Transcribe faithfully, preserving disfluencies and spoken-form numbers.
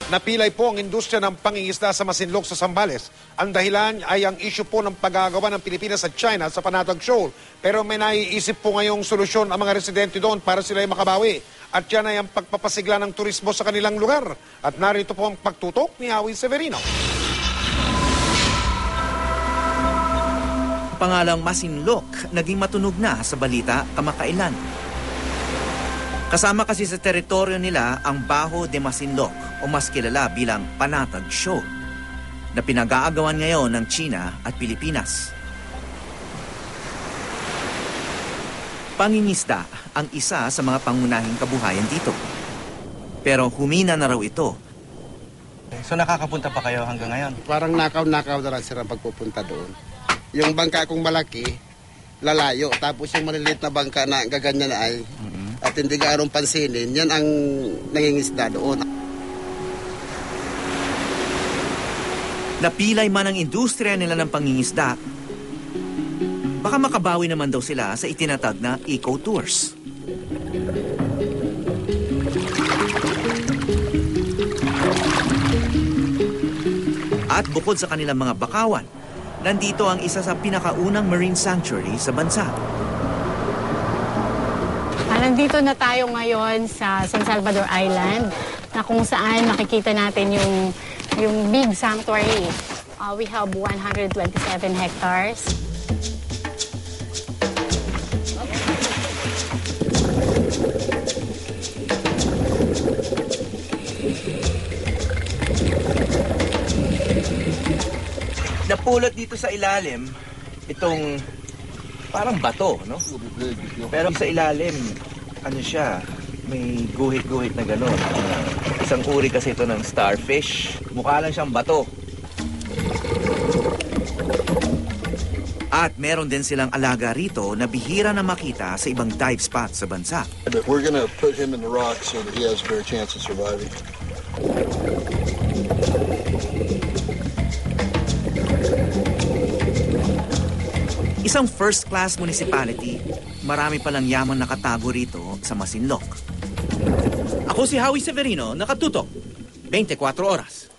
Napilay po ang industriya ng pangingisda sa Masinloc sa Zambales. Ang dahilan ay ang issue po ng paggagawa ng Pilipinas at China sa Panatag Shoal. Pero may naiisip po ngayong solusyon ang mga residente doon para sila ay makabawi. At yan ay ang pagpapasigla ng turismo sa kanilang lugar. At narito po ang pagtutok ni Howie Severino. Pangalang Masinloc naging matunog na sa balita kamakailan. Kasama kasi sa teritoryo nila ang Bajo de Masinloc o mas kilala bilang Panatag Shoal na pinag-aagawan ngayon ng China at Pilipinas. Pangingisda ang isa sa mga pangunahing kabuhayan dito. Pero humina na raw ito. So nakakapunta pa kayo hanggang ngayon? Parang nakaw-nakaw na lang sila pagpupunta doon. Yung bangka kong malaki, lalayo. Tapos yung maliliit na bangka na gaganyan na ay, mm-hmm. at hindi gaarong pansinin, yan ang nangingisda doon. Napilay man ang industriya nila ng pangingisda, baka makabawi naman daw sila sa itinatag na eco-tours. At bukod sa kanilang mga bakawan, nandito ang isa sa pinakaunang marine sanctuary sa bansa. Ah, nandito na tayo ngayon sa San Salvador Island na kung saan makikita natin yung, yung big sanctuary. Uh, we have one hundred twenty-seven hectares. Napulot dito sa ilalim itong parang bato, no? Pero sa ilalim, ano siya, may guhit-guhit na gano'n. Isang uri kasi ito ng starfish. Mukha lang siyang bato. At meron din silang alaga rito na bihira na makita sa ibang dive spot sa bansa. But we're gonna put him in the rock so that he has a fair chance of surviving. Isang first-class municipality, marami palang yaman nakatago rito sa Masinloc. Ako si Howie Severino, nakatutok, twenty-four oras.